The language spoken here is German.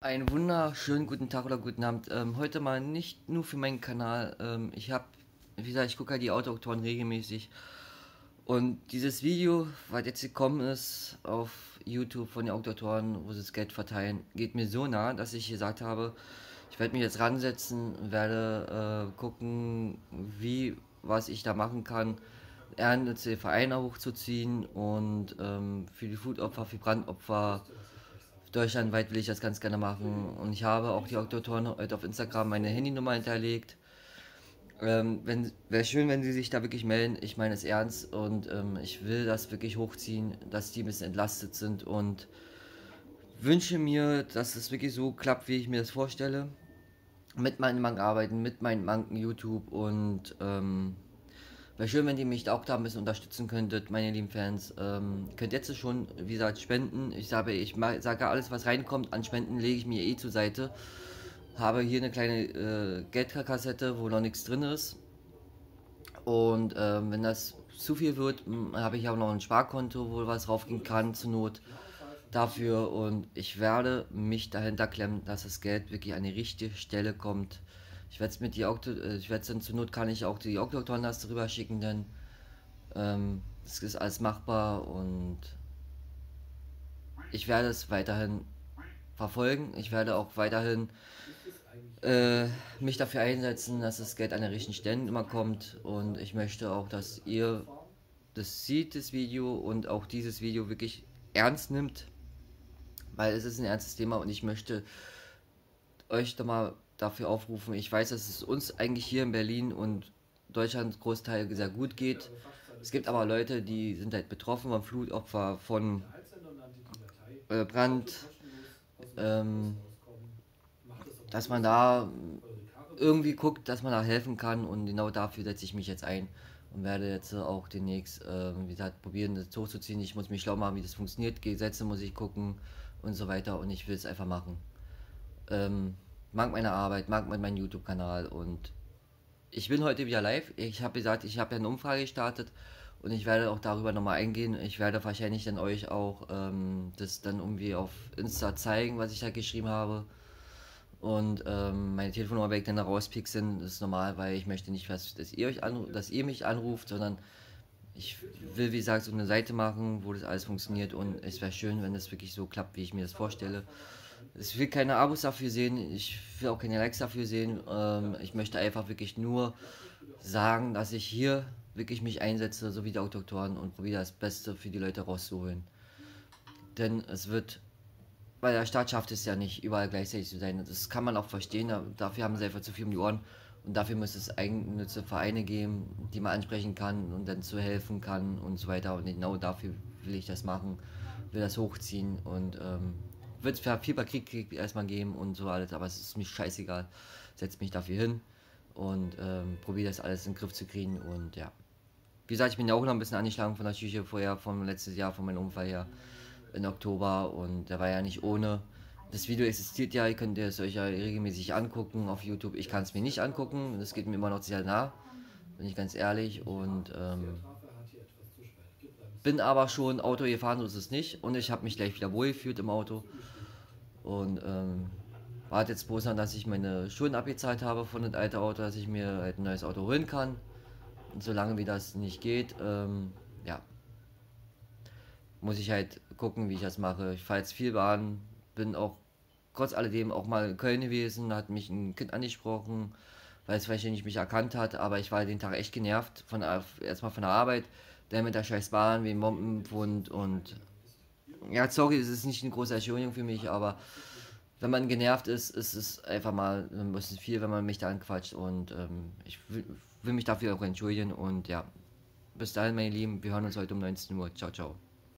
Einen wunderschönen guten Tag oder guten Abend. Heute mal nicht nur für meinen Kanal. Wie gesagt, ich gucke halt die Autoautoren regelmäßig. Und dieses Video, was jetzt gekommen ist auf YouTube von den Autoautoren, wo sie das Geld verteilen, geht mir so nah, dass ich gesagt habe, ich werde mich jetzt ransetzen, werde gucken, was ich da machen kann, ehrenamtliche Vereine hochzuziehen und für die Flutopfer, für Brandopfer deutschlandweit will ich das ganz gerne machen. Und ich habe auch die Autoren heute auf Instagram meine Handynummer hinterlegt. Wäre schön, wenn sie sich da wirklich melden. Ich meine es ernst und ich will das wirklich hochziehen, dass die ein bisschen entlastet sind und wünsche mir, dass es wirklich so klappt, wie ich mir das vorstelle. Mit meinen Manken arbeiten, mit meinen Manken YouTube und wäre schön, wenn ihr mich auch da ein bisschen unterstützen könntet, meine lieben Fans. Könnt jetzt schon, wie gesagt, spenden. Ich sage, alles, was reinkommt an Spenden, lege ich mir zur Seite. Habe hier eine kleine Geldkassette, wo noch nichts drin ist. Und wenn das zu viel wird, habe ich auch noch ein Sparkonto, wo was raufgehen kann, zur Not dafür. Und ich werde mich dahinter klemmen, dass das Geld wirklich an die richtige Stelle kommt. Ich werde es dann zur Not kann ich auch die Oktotonlaste rüber schicken, denn es ist alles machbar und ich werde es weiterhin verfolgen. Ich werde auch weiterhin mich dafür einsetzen, dass das Geld an den richtigen Stellen immer kommt und ich möchte auch, dass ihr das sieht, das Video und auch dieses Video wirklich ernst nimmt, weil es ist ein ernstes Thema und ich möchte euch da mal dafür aufrufen. Ich weiß, dass es uns eigentlich hier in Berlin und Deutschland Großteil sehr gut geht. Es gibt aber Leute, die sind halt betroffen von Flutopfer, von Brand, ähm, dass man da irgendwie guckt, dass man da helfen kann und genau dafür setze ich mich jetzt ein und werde jetzt auch demnächst, wie gesagt, probieren, das hochzuziehen. Ich muss mich schlau machen, wie das funktioniert, Gesetze muss ich gucken und so weiter und ich will es einfach machen. Ähm, Mag meine Arbeit, mag meinen YouTube-Kanal und ich bin heute wieder live. Ich habe gesagt, ich habe ja eine Umfrage gestartet und ich werde auch darüber nochmal eingehen. Ich werde wahrscheinlich dann euch auch das dann irgendwie auf Insta zeigen, was ich da geschrieben habe. Und meine Telefonnummer werde ich dann da rauspixeln. Das ist normal, weil ich möchte nicht, dass ihr mich anruft, sondern ich will, wie gesagt, so eine Seite machen, wo das alles funktioniert und es wäre schön, wenn das wirklich so klappt, wie ich mir das vorstelle. Ich will keine Abos dafür sehen, ich will auch keine Likes dafür sehen. Ich möchte einfach wirklich nur sagen, dass ich hier wirklich mich einsetze, so wie die Autoren und probiere das Beste für die Leute rauszuholen. Denn es wird, weil der Staat schafft es ja nicht, überall gleichzeitig zu sein. Das kann man auch verstehen, dafür haben sie einfach zu viel um die Ohren. Und dafür muss es eigennützige Vereine geben, die man ansprechen kann und dann zu helfen kann und so weiter. Und genau dafür will ich das machen, will das hochziehen und wird es viel bei Krieg erstmal geben und so alles, aber es ist mir scheißegal. Setze mich dafür hin und probiere das alles in den Griff zu kriegen und ja. Wie gesagt, ich bin ja auch noch ein bisschen angeschlagen von der Psyche vorher, vom letzten Jahr, von meinem Unfall her im Oktober und der war ja nicht ohne. Das Video existiert ja, ihr könnt es euch ja regelmäßig angucken auf YouTube. Ich kann es mir nicht angucken, das geht mir immer noch sehr nah, bin ich ganz ehrlich. Und bin aber schon Auto gefahren, so ist es nicht. Und ich habe mich gleich wieder wohl gefühlt im Auto. Und warte jetzt bloß noch, dass ich meine Schulden abgezahlt habe von dem alten Auto, dass ich mir halt ein neues Auto holen kann. Und solange wie das nicht geht, ja, muss ich halt gucken, wie ich das mache. Ich fahre jetzt viel Bahn, bin auch trotz alledem auch mal in Köln gewesen, hat mich ein Kind angesprochen, weil es vielleicht nicht mich erkannt hat, aber ich war den Tag echt genervt, erstmal von der Arbeit, der mit der scheiß Bahn, wie Mompen und ja, sorry, es ist nicht eine große Entschuldigung für mich, aber wenn man genervt ist, ist es einfach mal ein bisschen viel, wenn man mich da anquatscht und will mich dafür auch entschuldigen und ja, bis dahin, meine Lieben, wir hören uns heute um 19 Uhr. Ciao, ciao.